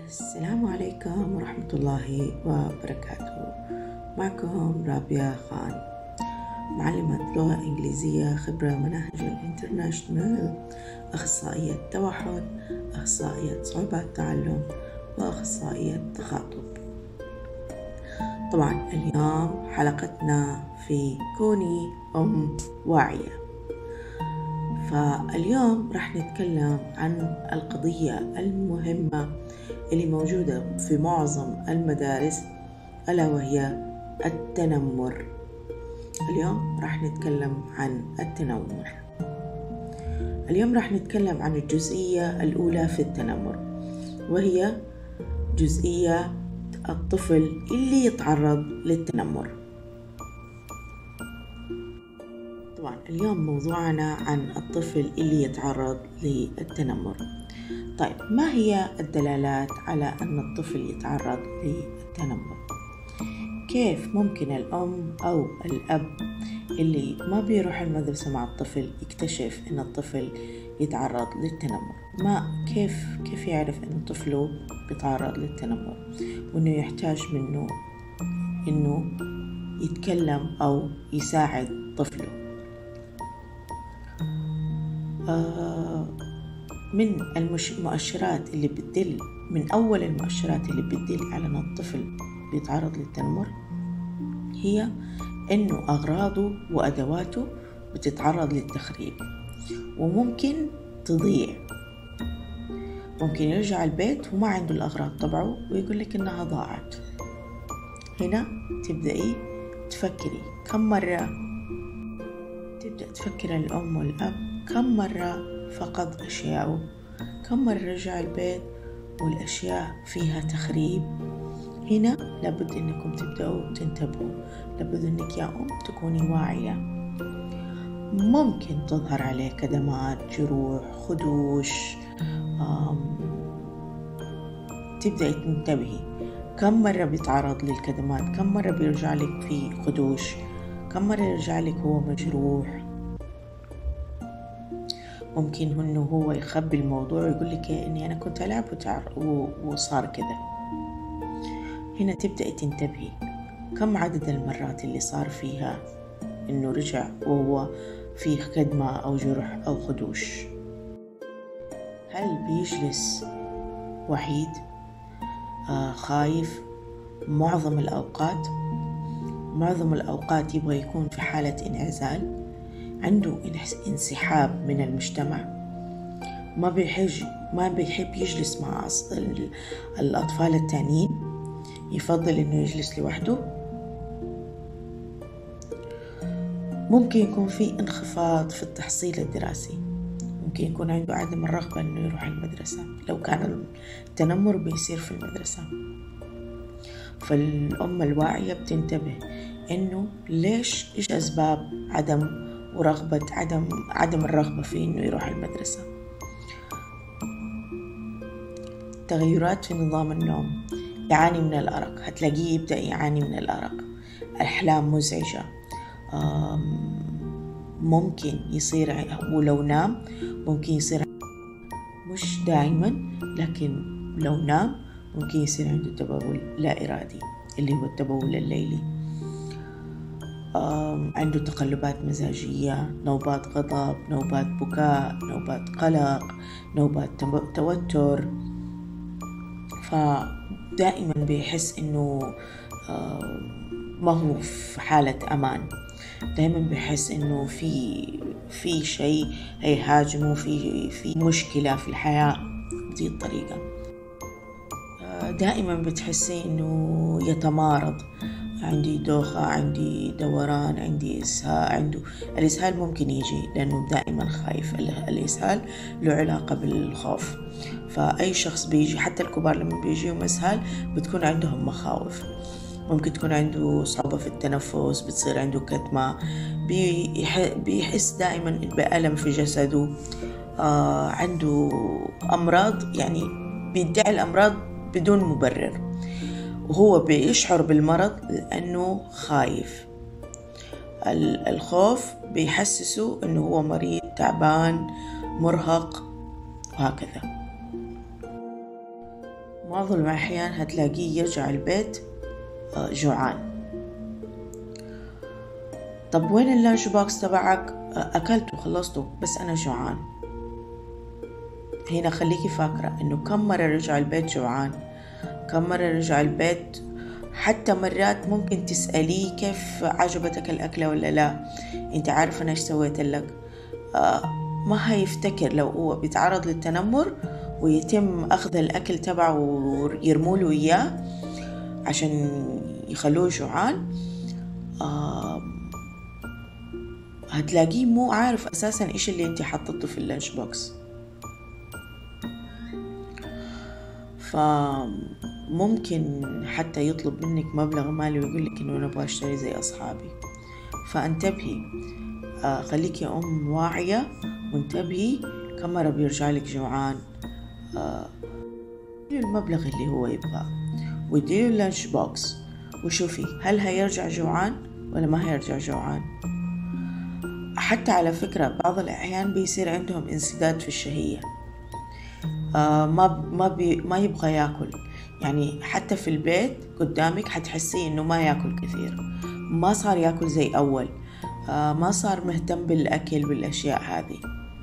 السلام عليكم ورحمة الله وبركاته. معكم رابية خان، معلمة لغة إنجليزية خبرة مناهج الانترناشنال، أخصائية توحد، أخصائية صعوبات تعلم، وأخصائية تخاطب. طبعا اليوم حلقتنا في كوني أم واعية. فاليوم راح نتكلم عن القضية المهمة اللي موجودة في معظم المدارس، ألا وهي التنمر. اليوم راح نتكلم عن التنمر. اليوم راح نتكلم عن الجزئية الأولى في التنمر، وهي جزئية الطفل اللي يتعرض للتنمر. طبعا اليوم موضوعنا عن الطفل اللي يتعرض للتنمر. طيب، ما هي الدلالات على أن الطفل يتعرض للتنمر؟ كيف ممكن الأم أو الأب اللي ما بيروح المدرسة مع الطفل يكتشف أن الطفل يتعرض للتنمر؟ كيف يعرف أن طفله بيتعرض للتنمر، وأنه يحتاج منه أنه يتكلم أو يساعد طفله؟ من المؤشرات اللي بتدل، من أول المؤشرات اللي بتدل على أن الطفل بيتعرض للتنمر هي أنه أغراضه وأدواته بتتعرض للتخريب، وممكن تضيع. ممكن يرجع البيت وما عنده الأغراض تبعه ويقول لك إنها ضاعت. هنا تبدأي تفكري كم مرة، تبدأ تفكر الأم والأب كم مرة فقد أشياءه، كم مرة رجع البيت والأشياء فيها تخريب. هنا لابد أنكم تبدأوا تنتبهوا، لابد أنك يا أم تكوني واعية. ممكن تظهر عليه كدمات، جروح، خدوش. تبدأي تنتبهي كم مرة بيتعرض للكدمات، كم مرة بيرجع لك في خدوش، كم مرة يرجع لك هو مجروح. ممكن إنه هو يخبي الموضوع ويقول لك إني أنا كنت ألعب وصار كذا. هنا تبدأي تنتبهي كم عدد المرات اللي صار فيها إنه رجع وهو فيه كدمة أو جرح أو خدوش. هل بيجلس وحيد، خايف؟ معظم الأوقات يبغى يكون في حالة انعزال، عنده انسحاب من المجتمع، ما بيحب يجلس مع الأطفال التانيين، يفضل إنه يجلس لوحده. ممكن يكون في انخفاض في التحصيل الدراسي، ممكن يكون عنده عدم الرغبة إنه يروح المدرسة لو كان التنمر بيصير في المدرسة. فالأم الواعية بتنتبه إنه إيش أسباب عدم الرغبة في إنه يروح المدرسة. تغيرات في نظام النوم، يعاني من الأرق، هتلاقيه يبدأ يعاني من الأرق. أحلام مزعجة، ممكن يصير ولو نام ممكن يصير، مش دائما لكن لو نام ممكن يصير عنده تبول لا إرادي اللي هو التبول الليلي. عنده تقلبات مزاجية، نوبات غضب، نوبات بكاء، نوبات قلق، نوبات توتر. فدائما بيحس إنه ما هو في حالة أمان، دائما بيحس إنه في شيء هيهاجمه، في مشكلة في الحياة بهذه الطريقة. دائما بتحسي إنه يتمارض، عندي دوخة، عندي دوران، عندي إسهال. الإسهال ممكن يجي لأنه دائما خايف. الإسهال له علاقة بالخوف، فأي شخص بيجي، حتى الكبار لما بيجيهم إسهال بتكون عندهم مخاوف. ممكن تكون عنده صعوبة في التنفس، بتصير عنده كتمة، بيحس دائما بألم في جسده. عنده أمراض، يعني بيدعي الأمراض بدون مبرر، وهو بيشعر بالمرض لأنه خايف. الخوف بيحسسه أنه هو مريض، تعبان، مرهق، وهكذا. معظم الأحيان هتلاقيه يرجع البيت جوعان. طب وين اللانش بوكس تبعك؟ أكلته خلصته بس أنا جوعان. هنا خليكي فاكرة إنه كم مرة رجع البيت جوعان، كم مرة رجع البيت. حتى مرات ممكن تسأليه كيف عجبتك الأكلة ولا لا، انت عارف أنا ايش سويت لك. ما هيفتكر لو هو بيتعرض للتنمر ويتم أخذ الأكل تبعه ويرموله إياه عشان يخلوه جوعان. هتلاقيه مو عارف أساسا إيش اللي انت حطته في اللانش بوكس. فممكن حتى يطلب منك مبلغ مالي ويقول لك إنه أنا أبغى أشتري زي أصحابي. فانتبهي، خليكي أم واعية وانتبهي كم مرة بيرجع لك جوعان. المبلغ اللي هو يبغاه واديله اللانش بوكس وشوفي هل هيرجع جوعان ولا ما هيرجع جوعان. حتى على فكرة بعض الأحيان بيصير عندهم انسداد في الشهية، ما يبغى ياكل. يعني حتى في البيت قدامك حتحسي إنه ما ياكل كثير، ما صار ياكل زي أول، ما صار مهتم بالأكل بالأشياء هذه.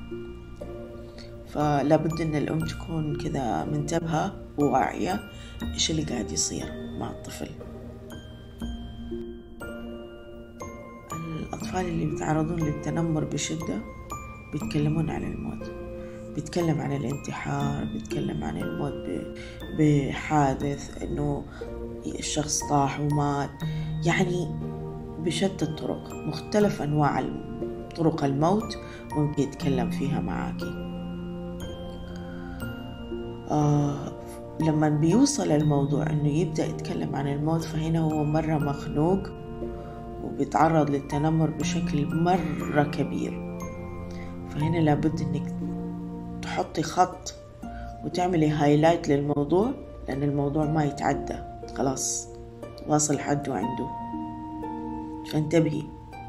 فلا بد إن الأم تكون كذا منتبهة وواعية إيش اللي قاعد يصير مع الطفل. الأطفال اللي بيتعرضون للتنمر بشدة بيتكلمون عن الموت، بيتكلم عن الانتحار، بيتكلم عن الموت بحادث إنه الشخص طاح ومات، يعني بشتى الطرق، مختلف أنواع طرق الموت ممكن يتكلم فيها معاكي. لما بيوصل الموضوع إنه يبدأ يتكلم عن الموت فهنا هو مرة مخنوق وبيتعرض للتنمر بشكل مرة كبير. فهنا لابد إنك تحطي خط وتعملي هايلايت للموضوع، لأن الموضوع ما يتعدى، خلاص واصل حده عنده، فانتبهي.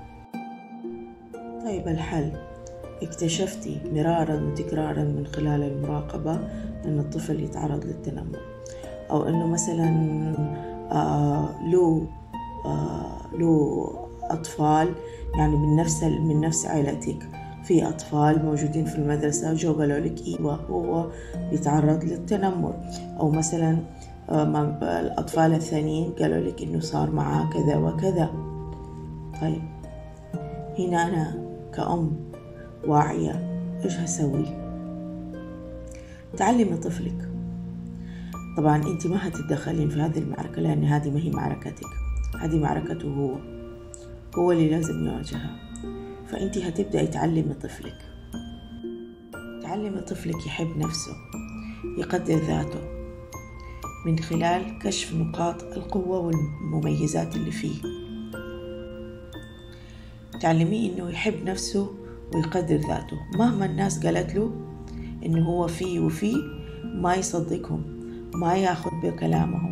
طيب الحل، اكتشفتي مرارا وتكرارا من خلال المراقبة أن الطفل يتعرض للتنمر، أو أنه مثلا له أطفال يعني من نفس عائلتك، في أطفال موجودين في المدرسة جو قالوا لك إيوه هو بيتعرض للتنمر، أو مثلا الأطفال الثانيين قالوا لك إنه صار معاه كذا وكذا. طيب هنا أنا كأم واعية إيش هسوي؟ تعلمي طفلك. طبعا أنت ما هتتدخلين في هذه المعركة لأن هذه ما هي معركتك، هذه معركته هو اللي لازم يواجهها. فأنت هتبدأي تعلمي طفلك يحب نفسه، يقدر ذاته من خلال كشف نقاط القوة والمميزات اللي فيه. تعلميه إنه يحب نفسه ويقدر ذاته، مهما الناس قالت له إنه هو فيه وفيه ما يصدقهم، ما ياخذ بكلامهم،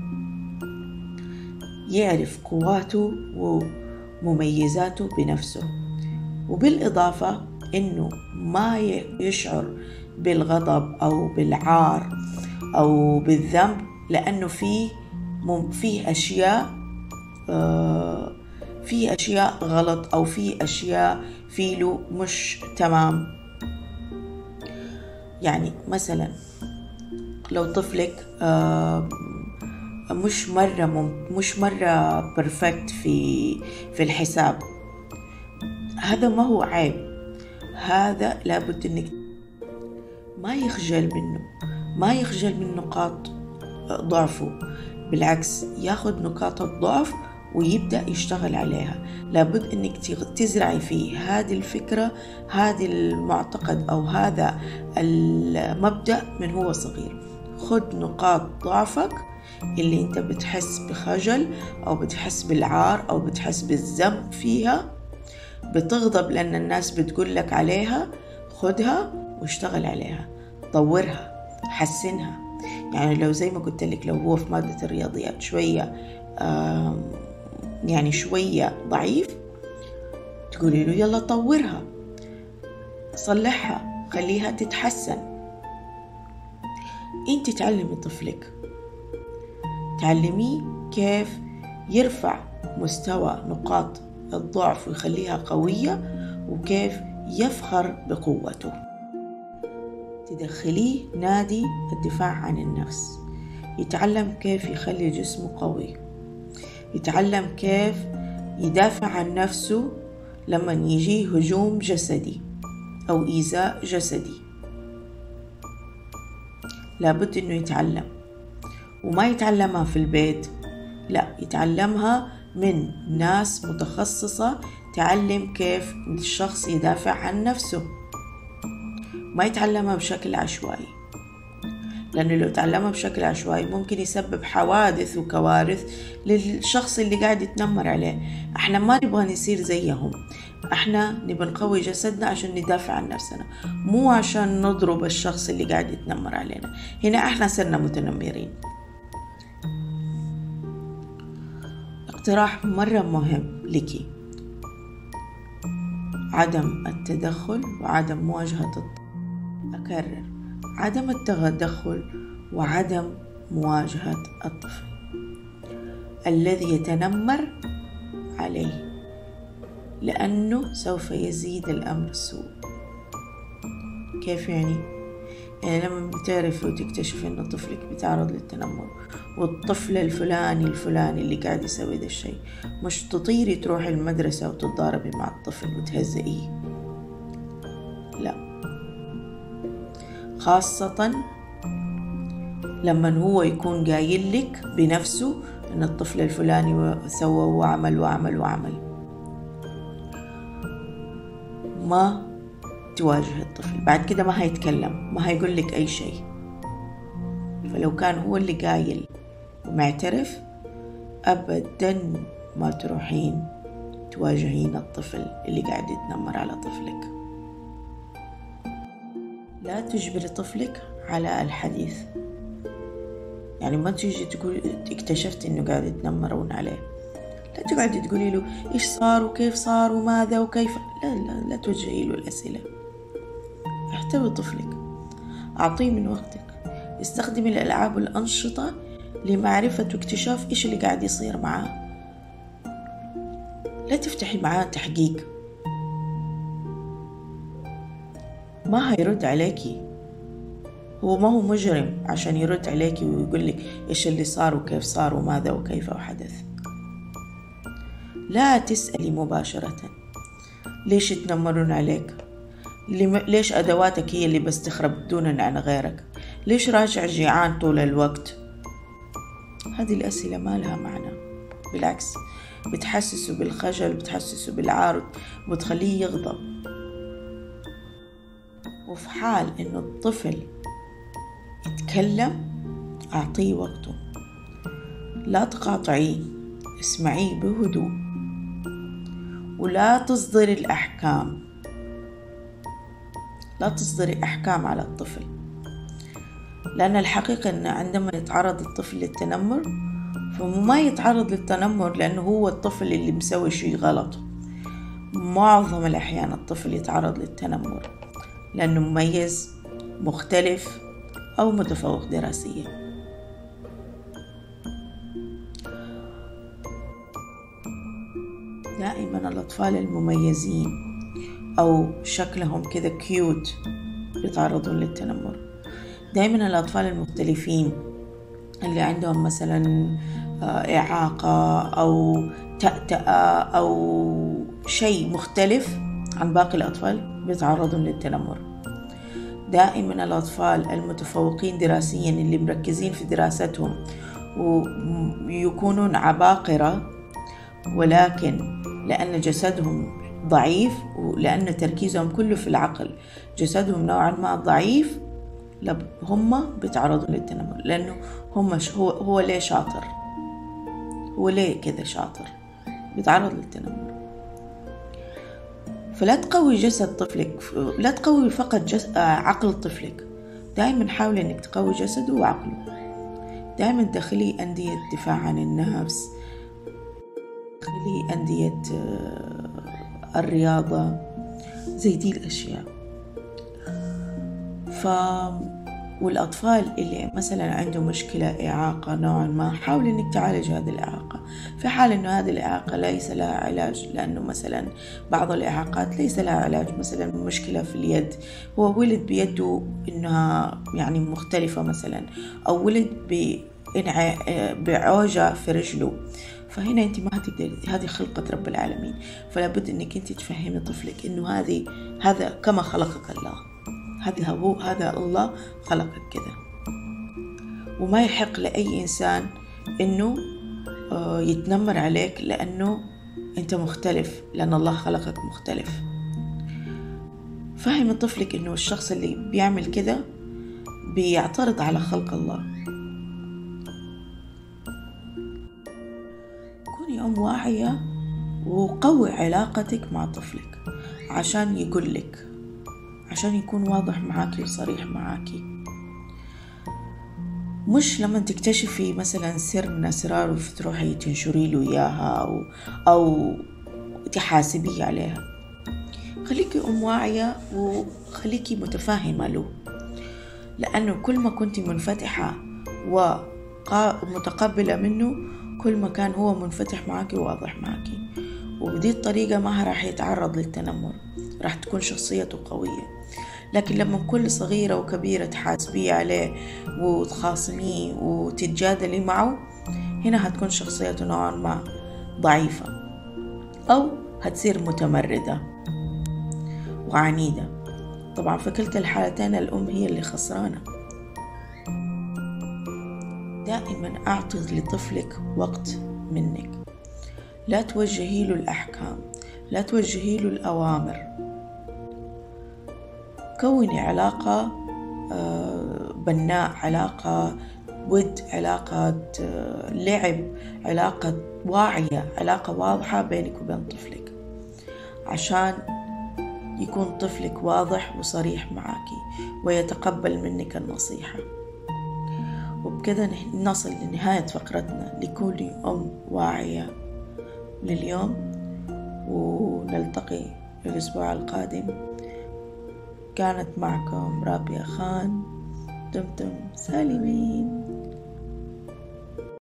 يعرف قواته ومميزاته بنفسه. وبالإضافة إنه ما يشعر بالغضب أو بالعار أو بالذنب، لأنه فيه أشياء غلط أو فيه أشياء فيه مش تمام. يعني مثلا لو طفلك مش مرة بيرفكت في الحساب، هذا ما هو عيب، هذا لابد إنك ما يخجل من نقاط ضعفه، بالعكس ياخذ نقاط الضعف ويبدأ يشتغل عليها. لابد إنك تزرعي فيه هذه الفكرة، هذه المعتقد أو هذا المبدأ من هو صغير. خذ نقاط ضعفك اللي أنت بتحس بخجل أو بتحس بالعار أو بتحس بالذنب فيها، بتغضب لأن الناس بتقول لك عليها، خدها واشتغل عليها، طورها، حسنها. يعني لو زي ما قلت لك لو هو في مادة الرياضيات شوية ضعيف، تقولي له يلا طورها، صلحها، خليها تتحسن. انت تعلمي طفلك تعلميه كيف يرفع مستوى نقاط الضعف ويخليها قوية، وكيف يفخر بقوته. تدخليه نادي الدفاع عن النفس، يتعلم كيف يخلي جسمه قوي، يتعلم كيف يدافع عن نفسه لما يجيه هجوم جسدي أو إيذاء جسدي. لابد إنه يتعلم، وما يتعلمها في البيت، لا، يتعلمها من ناس متخصصة تعلم كيف الشخص يدافع عن نفسه. ما يتعلمها بشكل عشوائي، لأنه لو تعلمها بشكل عشوائي ممكن يسبب حوادث وكوارث للشخص اللي قاعد يتنمر عليه. احنا ما نبغى نصير زيهم، احنا نبغى نقوي جسدنا عشان ندافع عن نفسنا، مو عشان نضرب الشخص اللي قاعد يتنمر علينا. هنا احنا صرنا متنمرين. اقتراح مرة مهم لك: عدم التدخل وعدم مواجهة أكرر: عدم التدخل وعدم مواجهة الطفل الذي يتنمر عليه، لأنه سوف يزيد الأمر السوء. كيف يعني لما بتعرف وتكتشف إن طفلك بيتعرض للتنمر، والطفل الفلاني اللي قاعد يسوي ده الشيء، مش تطيري تروحي المدرسة وتتضاربي مع الطفل وتهزئيه، لا، خاصة لما هو يكون قايل لك بنفسه إن الطفل الفلاني سوى وعمل وعمل وعمل. ما تواجه الطفل، بعد كده ما هيتكلم، ما هيقول لك أي شيء. فلو كان هو اللي قايل ومعترف، أبدا ما تروحين تواجهين الطفل اللي قاعد يتنمر على طفلك. لا تجبري طفلك على الحديث، يعني ما تيجي تقول اكتشفت انه قاعد يتنمرون عليه، لا تقعدي تقولي له ايش صار وكيف صار وماذا وكيف. لا توجهي له الأسئلة. احتوي طفلك، أعطيه من وقتك، استخدمي الألعاب والأنشطة لمعرفة واكتشاف إيش اللي قاعد يصير معاه. لا تفتحي معاه تحقيق، ما هيرد عليكي، هو ما هو مجرم عشان يرد عليكي ويقول لك إيش اللي صار وكيف صار وماذا وكيف حدث. لا تسألي مباشرة ليش يتنمرون عليك، ليش أدواتك هي اللي بس تخرب دونا عن غيرك، ليش راجع جيعان طول الوقت. هذه الأسئلة ما لها معنى، بالعكس بتحسسه بالخجل، بتحسسه بالعار، وتخليه يغضب. وفي حال إنه الطفل يتكلم أعطيه وقته، لا تقاطعيه، اسمعيه بهدوء، ولا تصدري الأحكام. لا تصدري أحكام على الطفل، لأن الحقيقة أن عندما يتعرض الطفل للتنمر، فما يتعرض للتنمر لأنه هو الطفل اللي مسوي شيء غلط. معظم الأحيان الطفل يتعرض للتنمر لأنه مميز، مختلف، أو متفوق دراسيا. دائما الأطفال المميزين أو شكلهم كذا كيوت يتعرضون للتنمر. دائما الأطفال المختلفين اللي عندهم مثلا إعاقة أو تأتأة أو شيء مختلف عن باقي الأطفال بيتعرضون للتنمر. دائما الأطفال المتفوقين دراسيا اللي مركزين في دراستهم ويكونون عباقرة، ولكن لأن جسدهم ضعيف ولأن تركيزهم كله في العقل، جسدهم نوعا ما ضعيف، هم بيتعرضوا للتنمر. لأنه هو ليه شاطر، هو ليه كذا شاطر، بيتعرض للتنمر. فلا تقوي جسد طفلك، لا تقوي فقط عقل طفلك، دائما حاولي انك تقوي جسده وعقله. دائما دخلي أندية دفاع عن النفس، دخلي أندية الرياضة، زي دي الأشياء. والأطفال اللي مثلا عنده مشكلة إعاقة نوعا ما، حاول إنك تعالج هذه الإعاقة. في حال إنه هذه الإعاقة ليس لها علاج، لأنه مثلا بعض الإعاقات ليس لها علاج، مثلا مشكلة في اليد، هو ولد بيده إنها يعني مختلفة مثلا، أو ولد بعوجة في رجله، فهنا أنت ما هتقدري، هذه خلقة رب العالمين. فلا بد إنك أنت تفهمي طفلك إنه هذا كما خلقك الله، هذا الله خلقك كذا، وما يحق لأي إنسان إنه يتنمر عليك لأنه أنت مختلف، لأن الله خلقك مختلف. فهم طفلك إنه الشخص اللي بيعمل كذا بيعترض على خلق الله. كوني أم واعية وقوي علاقتك مع طفلك عشان يقولك، عشان يكون واضح معاكي وصريح معاكي، مش لما تكتشفي مثلا سر من أسراره فتروحي تنشري له إياها أو تحاسبيه عليها. خليكي أم واعية وخليكي متفاهمة له، لأنه كل ما كنت منفتحة ومتقبلة منه كل ما كان هو منفتح معاكي وواضح معاكي، وبدي الطريقة ما راح يتعرض للتنمر، راح تكون شخصيته قوية. لكن لما كل صغيرة وكبيرة تحاسبيه عليه وتخاصميه وتتجادلي معه، هنا هتكون شخصيته نوعا ما ضعيفة، أو هتصير متمردة وعنيدة. طبعا في كلتا الحالتين الأم هي اللي خسرانة. دائما أعطي لطفلك وقت منك، لا توجهي له الأحكام، لا توجهي له الأوامر. كوني علاقة بناء، علاقة ود، علاقة لعب، علاقة واعية، علاقة واضحة بينك وبين طفلك، عشان يكون طفلك واضح وصريح معاكي ويتقبل منك النصيحة. وبكذا نصل لنهاية فقرتنا لكوني أم واعية لليوم، ونلتقي الأسبوع القادم. كانت معكم رابية خان، دمتم سالمين.